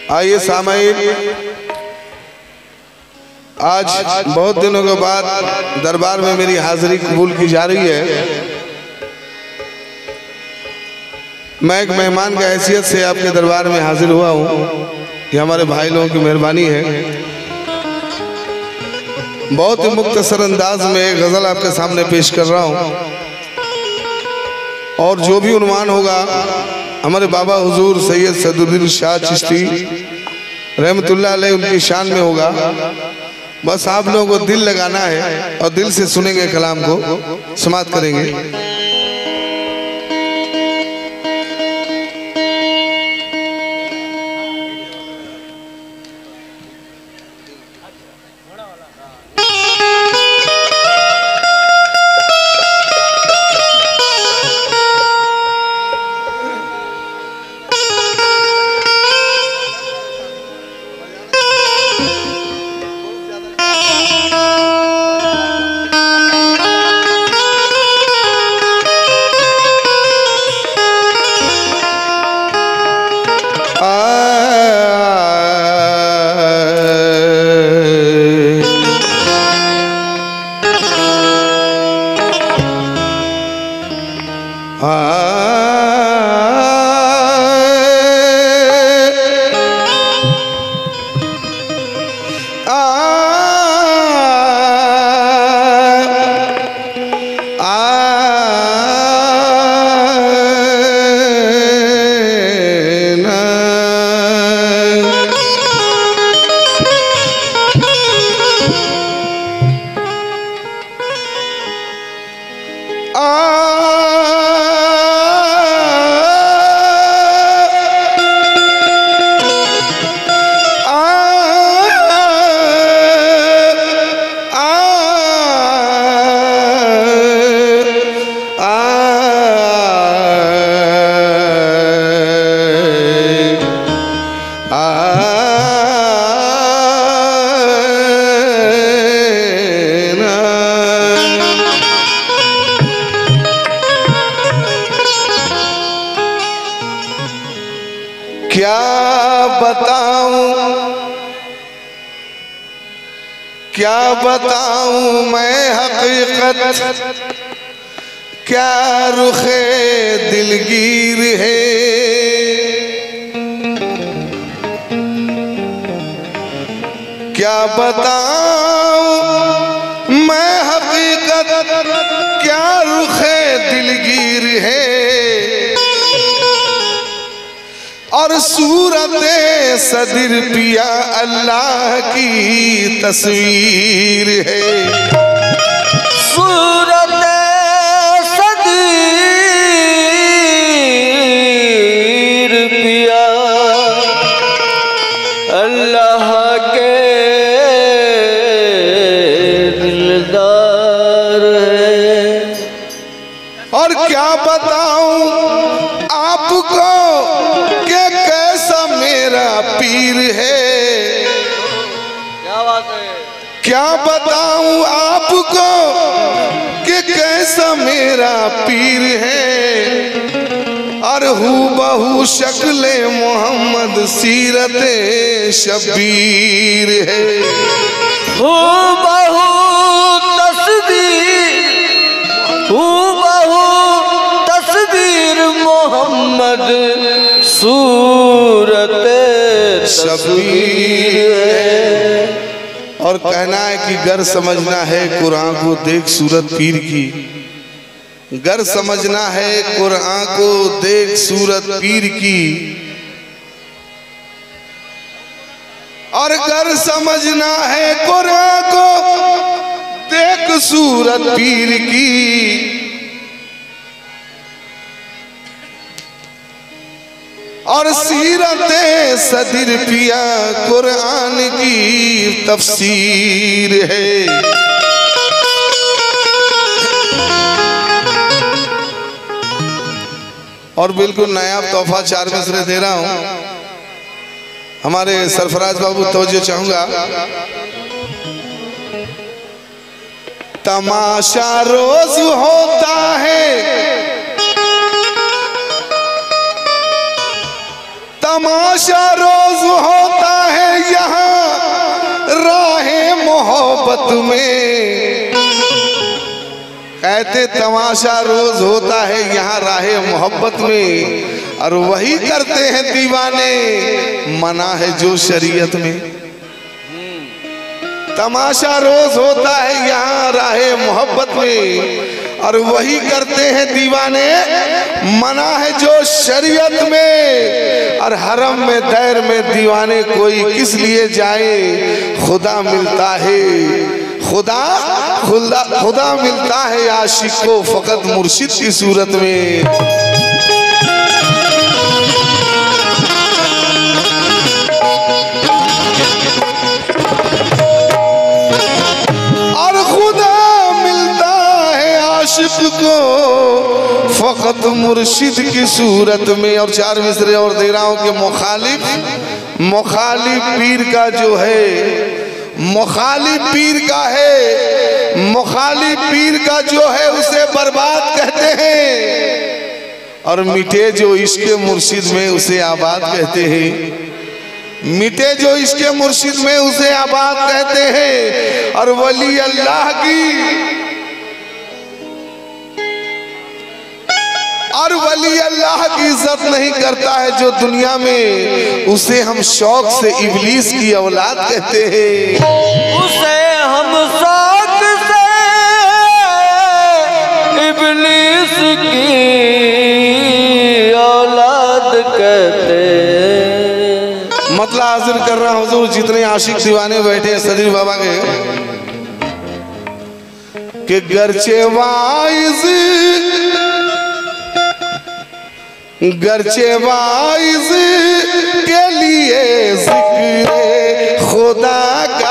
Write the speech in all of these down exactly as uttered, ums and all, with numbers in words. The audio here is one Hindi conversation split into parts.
आइए सामईन, आज बहुत दिनों के बाद दरबार में मेरी हाजिरी कबूल की जा रही है। मैं एक मेहमान की हैसियत से आपके दरबार में हाजिर हुआ हूँ। ये हमारे भाई लोगों की मेहरबानी है। बहुत ही मुख्तसर अंदाज में एक गज़ल आपके सामने पेश कर रहा हूँ और जो भी उन्वान होगा हमारे बाबा हुजूर सैयद सदुद्दीन शाह चिश्ती रहमतुल्लाह अलैह उनकी शान में होगा। बस आप लोगों को दिल लगाना है और दिल से सुनेंगे, कलाम को समाप्त करेंगे। क्या बताऊं क्या बताऊं मैं हकीकत, क्या रुखे दिलगीर है। क्या बताऊं मैं हकीकत, क्या रुखे दिलगीर है। और सूरत सदर पिया अल्लाह की तस्वीर है। सूरत सदर पिया अल्लाह के दिलदार है। और क्या बताऊं आपको पीर है। क्या बात है। क्या बताऊं आपको कि कैसा मेरा पीर है। और हू बहू शक्ले मोहम्मद सीरत शबीर है। हू बहू तस्वीर हू बहू तस्वीर मोहम्मद सूरत शबीर है। और कहना है कि गर समझना है कुरान को देख सूरत पीर की। गर समझना है कुरान को देख सूरत पीर की। और गर समझना है कुरान को देख सूरत पीर की। और सीरत सदर पिया कुरान की तफसीर है। और बिल्कुल नया तोहफा चार मिसरे दे रहा हूं। हमारे सरफराज बाबू तवज्जो चाहूंगा। तमाशा रोज होता है, तमाशा रोज होता है यहाँ राहे मोहब्बत में। कहते तमाशा रोज होता है यहाँ राहे मोहब्बत में, और वही करते हैं दीवाने मना है जो शरीयत में। तमाशा रोज होता है यहाँ राहे मोहब्बत में, और वही करते हैं दीवाने मना है जो शरीयत में। और हरम में दैर में दीवाने कोई किस लिए जाए, खुदा मिलता है खुदा खुदा खुदा मिलता है आशिक को फकत मुर्शिद की सूरत में। और खुदा मिलता है आशिक को फकत मुर्शिद की सूरत में। और चार मिसरे और दे रहा हूं कि मुखालिफ मुखालिफ पीर का जो है, मुखालिफ पीर का है, मुखालिफ पीर का जो है उसे बर्बाद कहते हैं, और मिटे जो इश्क़ मुर्शिद में उसे आबाद कहते हैं। मिटे जो इश्क़ मुर्शिद में उसे आबाद कहते हैं। और वली अल्लाह की और वली अल्लाह की इज्जत नहीं करता है जो दुनिया में, उसे हम शौक से इब्लीस की औलाद कहते हैं। उसे हम शौक से इब्लीस की औलाद कहते हैं। मतलब हाजिर कर रहा हूँ हुजूर, जितने आशिक दीवाने बैठे हैं सदीर बाबा के, कि गरचे वाइज गरचे वाइज के लिए जिक्र खुदा का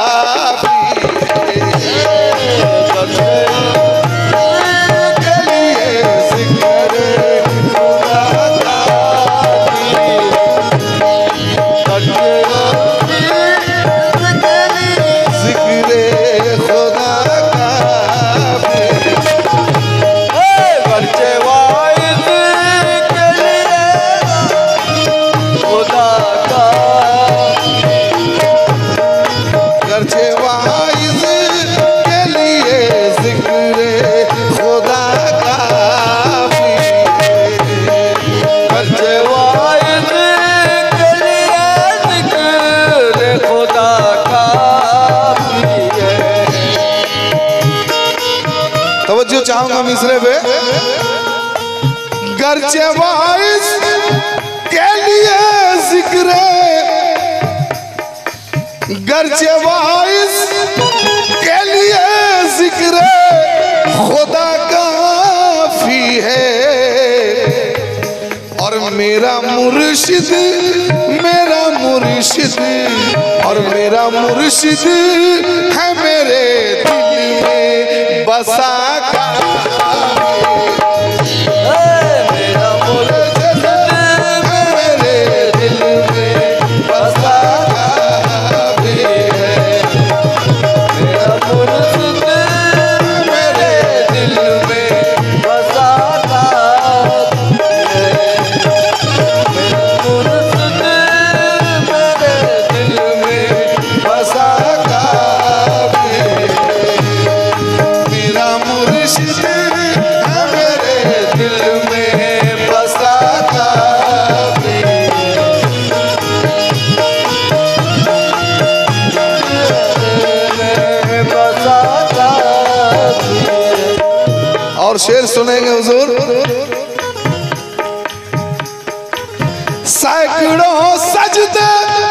चाहूंगा मिसरे पे, गरचे वाइस के लिए जिक्र, गरचे वाइस के लिए जिक्र खुदा काफी है। और मेरा मुर्शिद मेरा मुर्शिद और मेरा मुर्शिद है मेरे दिल में बसा का। मेरा मुर्शिद मेरे दिल में बसा काफी है। मेरा मुर्शिद मेरे दिल में बसा काफी है। मेरा मुर्शिद मेरे दिल में बसा काफी है। मेरा मुर्शिद मेरे दिल में बसा काफी है। बसा काफी है। और शेर सुनेंगे हुजूर, सैकड़ों सजदे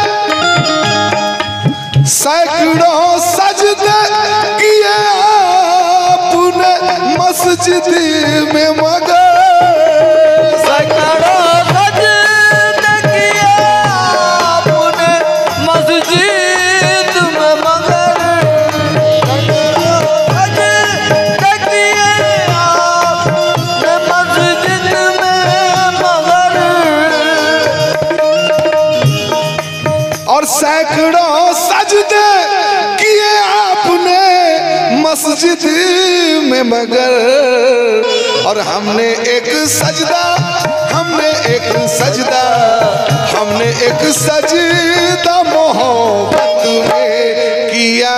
सैकड़ों सजदे किए आपने मस्जिद में, मगर सैकड़ों सजदे किए आपने मस्जिद में, मगर सजदे किए आपने मस्जिद में, मगर और सैकड़ों सजदे किए आपने मस्जिद में, मगर और हमने एक सजदा हमने एक सजदा हमने एक सजदा मोहब्बत में किया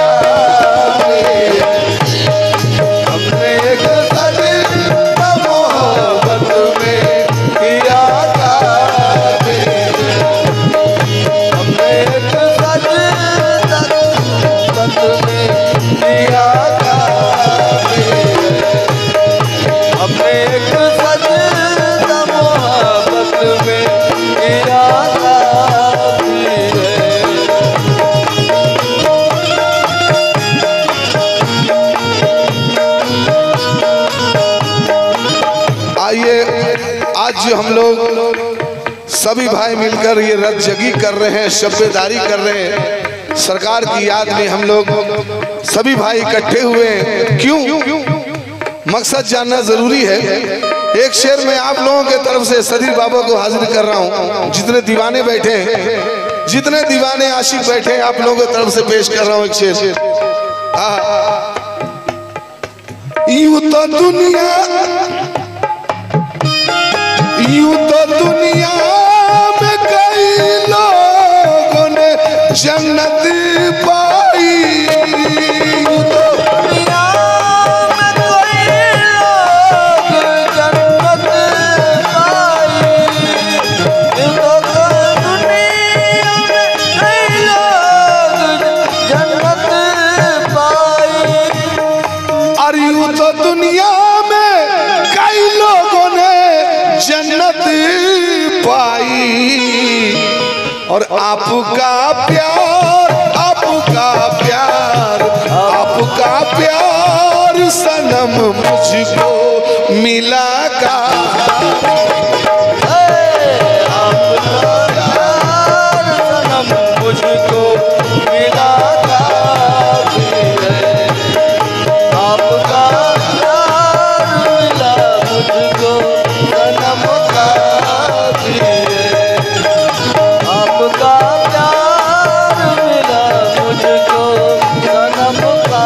हमने एक सजदा मोहब्बत में किया हमने एक सजदा मोहब्बत में किया हमने एक सजदा मोहब्बत में किया आज हम लोग सभी भाई मिलकर ये रथ जगी कर रहे हैं, शब्बेदारी कर रहे हैं। सरकार की याद में हम लोग सभी भाई इकट्ठे हुए हैं। क्यों? मकसद जानना जरूरी है। एक शेर में आप लोगों के तरफ से सदीर बाबा को हाजिर कर रहा हूँ। जितने दीवाने बैठे हैं, जितने दीवाने आशिक बैठे हैं, आप लोगों की तरफ से पेश कर रहा हूँ एक शेर। यूं तो दुनिया यूं तो दुनिया में कई लोगों ने जन्नत पाई, यूं तो दुनिया में कई लोग जन्नत पाई, यूं तो दुनिया में कई लोग जन्नत पाई, और यूं तो दुनिया में कई लोगों ने जन्नत पाई, और आपका प्यार आपका प्यार आपका प्यार सनम मुझको मिला का, आपका प्यार सनम मुझको मिला का, आपका प्यार मिला मुझको सनम का, आपका प्यार मिला मुझको सनम का।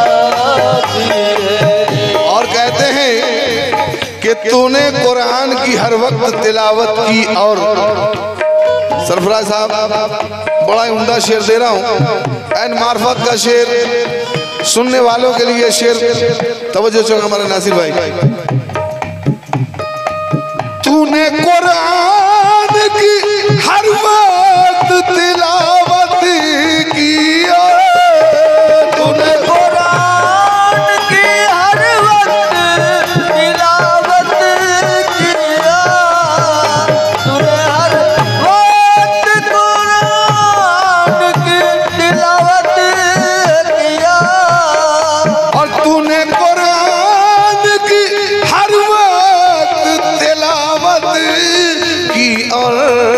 और कहते हैं कि तूने कुरान की हर वक्त तिलावत की, और सरफराज साहब बड़ा उम्दा शेर दे रहा हूँ, ऐन मार्फत का शेर सुनने वालों के लिए शेर। तवज्जो चो हमारे नासिर भाई, तूने कुरान की हर वक्त तिलावत की, तूने कुरान की हर वक्त तिलावत किया, तूने हर वक्त कुरान की तिलावत किया, और तूने कुरान की हर वक्त तिलावत की, और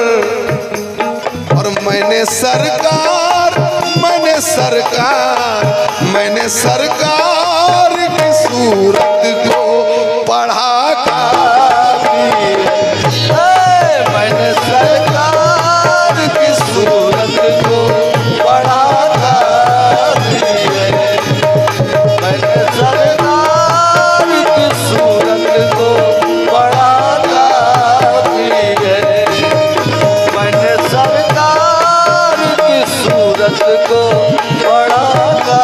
और मैंने सरकार मैंने सरकार मैंने सरकार की सूरत को पढ़ा का, मैंने सरकार की सूरत को पढ़ा का, मैंने सरकार की सूरत को पढ़ा का, मैंने सरकार की सूरत को पढ़ा का,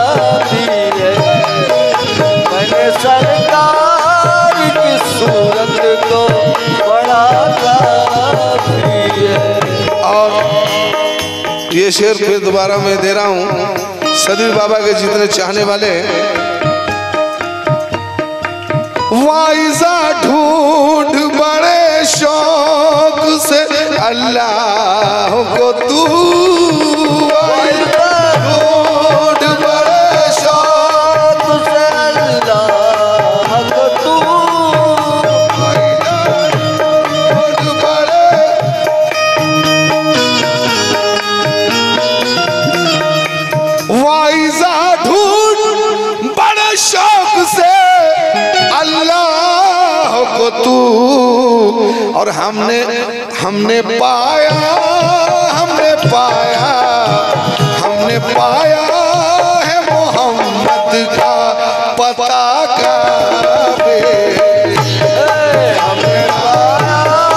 मैंने सरकार की सूरत को पढ़ा का। और ये शेर फिर दोबारा मैं दे रहा हूँ सदीर बाबा के जितने चाहने वाले हैं। वाइजा ढूंढ बड़े शौक से अल्लाह को तू, वाइजा ढूंढ बड़े शौक से अल्लाह को तू, वाइजा ढूंढ बड़े वाइजा ढूंढ बड़े शौक से अल्लाह को तू, और हमने हमने पाया हमने पाया हमने पाया है मोहम्मद का पता का, हमने पाया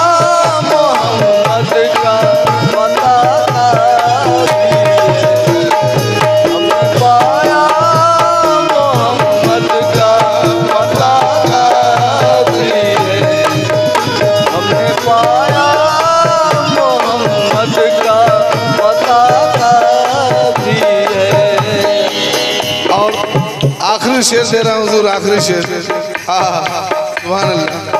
शेर दे रहा हूँ हुजूर, आखिरी शेर। हाँ सुभान अल्लाह।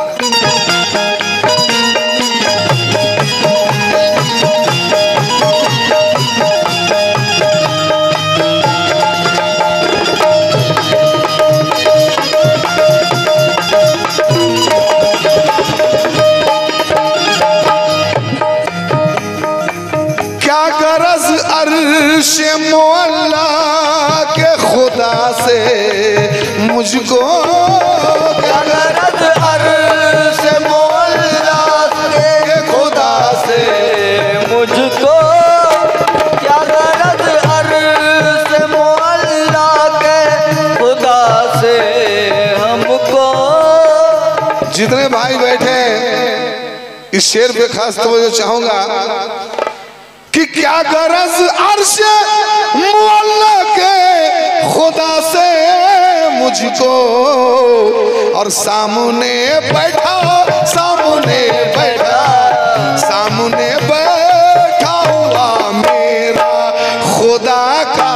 अर्श मौला के खुदा से मुझको क्या गरज, अर्श मौला के खुदा से मुझको क्या गरज, अर्श मौला के खुदा से हमको। जितने भाई बैठे हैं इस शेर पे खास तवज्जो चाहूंगा कि क्या गरज अर्श मौला के खुदा से मुझको, और सामने बैठा सामने बैठा सामने बैठा हुआ मेरा खुदा का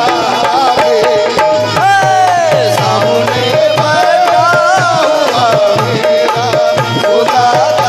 सामने बैठा हुआ मेरा खुदा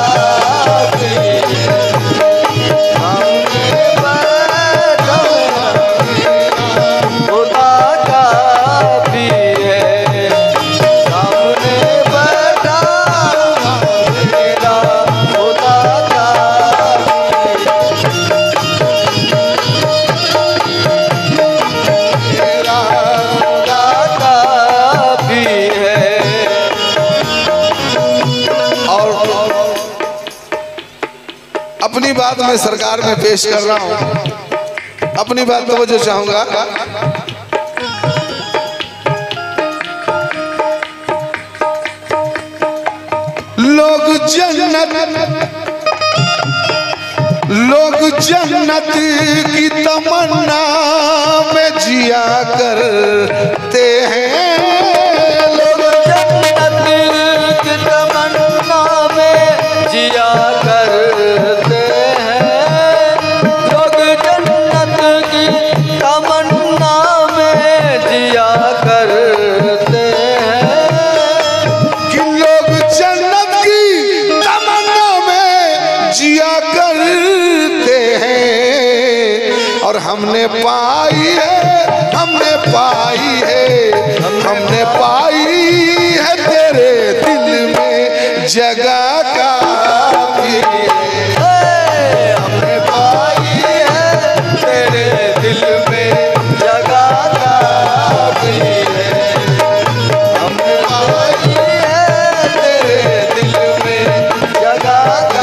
अपनी बात मैं सरकार में पेश कर रहा हूं, अपनी बात तवज्जो चाहूंगा। लोग जन्नत लोग जन्नत की तमन्ना में जिया करते हैं, लोग जन्नत की तमन्ना में जिया करते हैं, लोग जन्नत की तमन्ना में जिया करते हैं, कि लोग जन्नत की तमन्ना में जिया करते हैं, और हमने पाई है हमने पाई है हमने पाई है तेरे दिल में जगह का, हमने पाई है तेरे दिल में जगह का, हमने पाई है तेरे दिल में जगह का,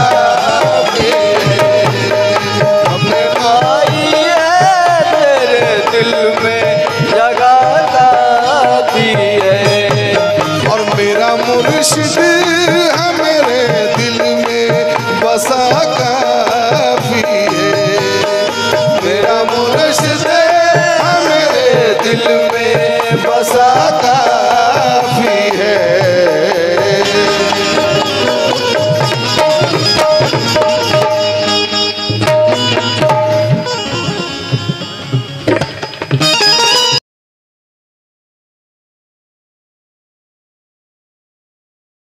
हमने पाई है तेरे दिल में जगह काफी है। और मेरा मुर्शिद है मेरे दिल में बसा काफी है, मेरा मुर्शिद है मेरे दिल में बसा काफी